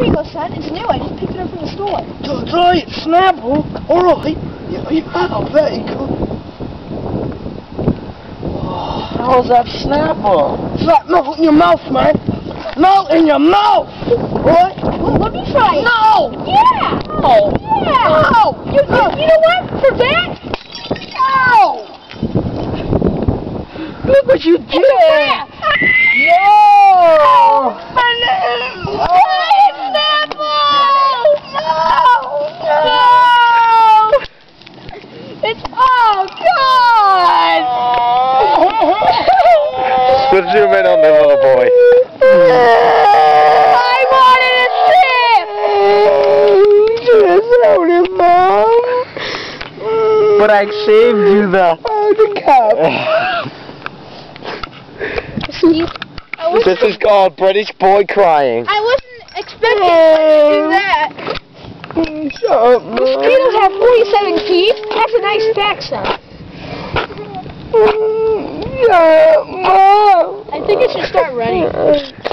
Here you go, son. It's new. I just picked it up from the store. That's right, Snapple. Alright. Yeah, there you go. Oh, how's that Snapple? It's like melt in your mouth, man. Melt in your mouth! What? Well, let me try it. No! Yeah! No! Yeah! No! You know what? For that? No! Look what you did! Yeah. No! Let's zoom in on the little boy. I wanted a sip! Mom! But I saved you the cup. See? This is called British boy crying. I wasn't expecting to do that. Shut up, Mom. Mosquitoes have 47 teeth. That's a nice fact, son. Shut up, Mom. I think it should start running.